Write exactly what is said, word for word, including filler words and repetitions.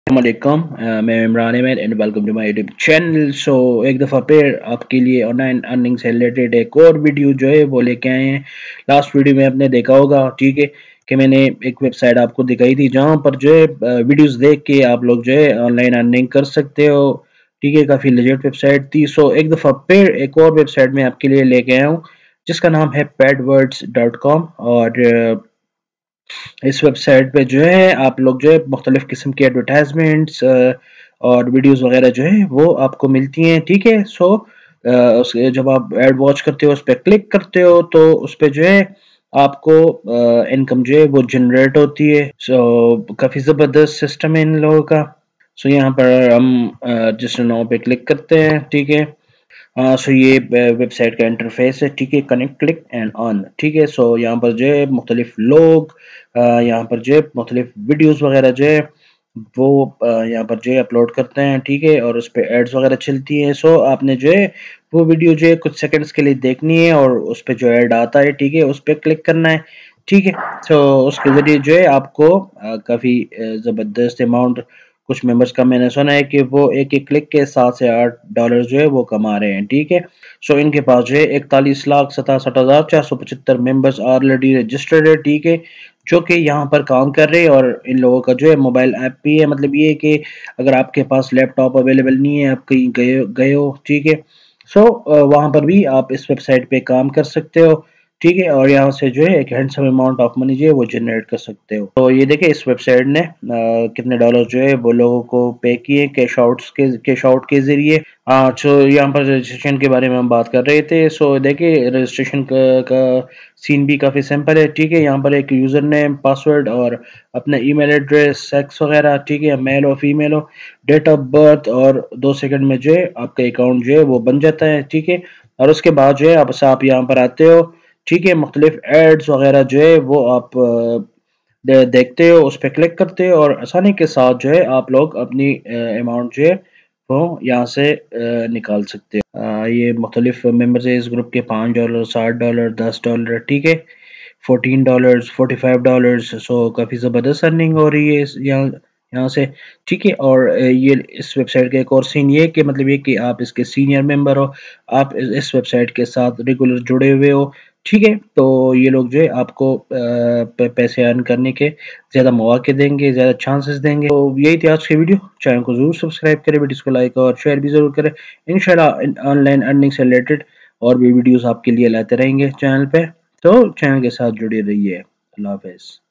अस्सलामुअलैकुम, अ, मैं Imran Ahmad and welcome to my YouTube channel. So एक दफ़ा फिर आपके लिए ऑनलाइन अर्निंग से रिलेटेड एक और वीडियो जो है वो लेके आए हैं। लास्ट वीडियो में आपने देखा होगा, ठीक है, कि मैंने एक वेबसाइट आपको दिखाई थी जहाँ पर जो है वीडियोस देख के आप लोग जो है ऑनलाइन अर्निंग कर सकते हो। ठीक है, काफ़ी लेजेंड वेबसाइट थी। सो एक दफ़ा फिर एक और वेबसाइट मैं आपके लिए लेके आया हूँ जिसका नाम है पैडवर्ड्स डॉट कॉम। और अ, इस वेबसाइट पे जो है आप लोग जो है मुख्तलिफ किस्म की एडवर्टाइजमेंट्स और वीडियोस वगैरह जो है वो आपको मिलती हैं। ठीक है, सो उसके जब आप एड वॉच करते हो, उस पर क्लिक करते हो, तो उस पर जो है आपको इनकम जो है वो जनरेट होती है। सो काफ़ी ज़बरदस्त सिस्टम है इन लोगों का। सो यहाँ पर हम जिस नाव पे क्लिक करते हैं, ठीक है। हाँ, सो ये वेबसाइट का इंटरफेस है, ठीक है। कनेक्ट, क्लिक एंड ऑन, ठीक है। सो यहाँ पर जो है मुख्तलिफ लोग अ, यहाँ पर जो है मुख्तलिफ वीडियोस वगैरह जो है वो अ, यहाँ पर जो है अपलोड करते हैं, ठीक है। और उस पर एड्स वगैरह चलती हैं। सो आपने जो है वो वीडियो जो है कुछ सेकंड्स के लिए देखनी है और उस पर जो ऐड आता है, ठीक है, उस पर क्लिक करना है, ठीक है। सो उसके ज़रिए जो है आपको अ, काफ़ी ज़बरदस्त अमाउंट, कुछ मेंबर्स का मैंने सुना है कि वो एक एक क्लिक के सात से आठ डॉलर जो है वो कमा रहे हैं, ठीक है। सो इनके पास जो है इकतालीस लाख सतासठ हज़ार चार सौ पचहत्तर मेंबर्स ऑलरेडी रजिस्टर्ड है, ठीक है, जो कि यहाँ पर काम कर रहे हैं। और इन लोगों का जो है मोबाइल ऐप भी है। मतलब ये है कि अगर आपके पास लैपटॉप अवेलेबल नहीं है, आप कहीं गए गए हो, ठीक है, सो वहाँ पर भी आप इस वेबसाइट पे काम कर सकते हो, ठीक है। और यहाँ से जो है एक हैंडसम अमाउंट ऑफ मनी जो है वो जनरेट कर सकते हो। तो ये देखिए इस वेबसाइट ने अ, कितने डॉलर जो है वो लोगों को पे किए कैश आउट्स के कैश आउट के जरिए। हाँ, तो यहाँ पर रजिस्ट्रेशन के बारे में हम बात कर रहे थे। सो देखिए रजिस्ट्रेशन का, का सीन भी काफ़ी सिंपल है, ठीक है। यहाँ पर एक यूज़र नेम, पासवर्ड और अपना ईमेल एड्रेस, सेक्स वगैरह, ठीक है, मेल हो फीमेल हो, डेट ऑफ बर्थ, और दो सेकंड में जो है आपका अकाउंट जो है वो बन जाता है, ठीक है। और उसके बाद जो है आप आप यहाँ पर आते हो, ठीक है। मुख्तलिफ एड्स वगैरह जो है वो आप अ, दे, देखते हो, उस पर क्लिक करते हो और आसानी के साथ जो है आप लोग अपनी अमाउंट जो है वो यहाँ से अ, निकाल सकते हो। अ, ये मुख्तलिफ मेम्बर्स है इस ग्रुप के, पाँच डॉलर, साठ डॉलर, दस डॉलर, ठीक है, fourteen dollars, forty five dollars. So काफ़ी ज़बरदस्त अर्निंग हो रही है इस यहाँ यहाँ से, ठीक है। और अ, ये इस वेबसाइट का एक और सीन ये कि मतलब ये कि आप इसके सीनियर मेंबर हो, आप इस इस वेबसाइट के साथ रेगुलर जुड़े हुए हो, ठीक है। तो ये लोग जो है आपको अ, प पैसे अर्न करने के ज़्यादा मौके देंगे, ज़्यादा चांसेस देंगे। तो यही थी आज की वीडियो। चैनल को ज़रूर सब्सक्राइब करें, वीडियोज़ को लाइक और शेयर भी ज़रूर करें। इंशाल्लाह ऑनलाइन अर्निंग से रिलेटेड और भी वीडियोज़ आपके लिए लाते रहेंगे चैनल पे। तो चैनल के साथ जुड़े रहिए। अल्लाह हाफ़िज़।